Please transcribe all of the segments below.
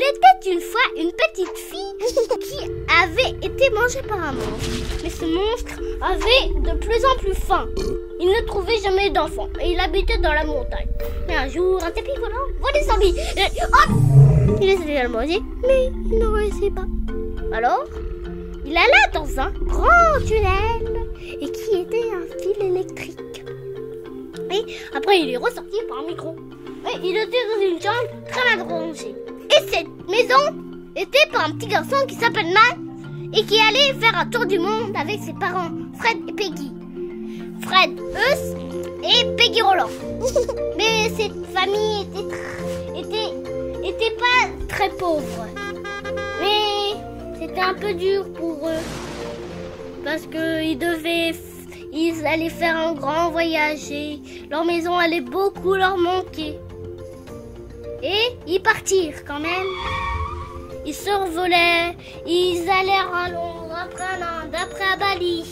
était une fois une petite fille qui avait été mangée par un monstre. Mais ce monstre avait de plus en plus faim. Il ne trouvait jamais d'enfants et il habitait dans la montagne. Mais un jour, un tapis volant voit des zombies. Il essayait de le manger, mais il ne réussit pas. Alors, il alla dans un grand tunnel et qui était un fil électrique. Et après, il est ressorti par un micro. Et il était dans une chambre très mal rangée. Et cette maison était par un petit garçon qui s'appelle Matt et qui allait faire un tour du monde avec ses parents, Fred et Peggy. Fred, Eus et Peggy Roland. Mais cette famille était pas très pauvre. Mais c'était un peu dur pour eux. Parce qu'ils allaient faire un grand voyage et leur maison allait beaucoup leur manquer. Et ils partirent quand même. Ils survolaient, ils allèrent à Londres, après à l'Inde, après à Bali,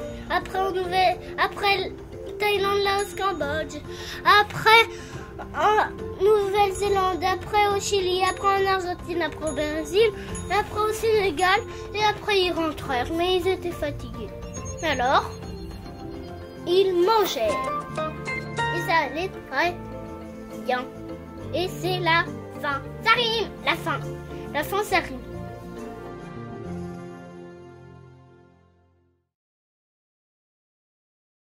après Thaïlande, Laos, Cambodge, après en Nouvelle-Zélande, après au Chili, après en Argentine, après au Brésil, après au Sénégal et après ils rentrèrent, mais ils étaient fatigués. Alors, ils mangèrent et ça allait très bien. Et c'est la fin. Ça rime, la fin. La fin, ça rime.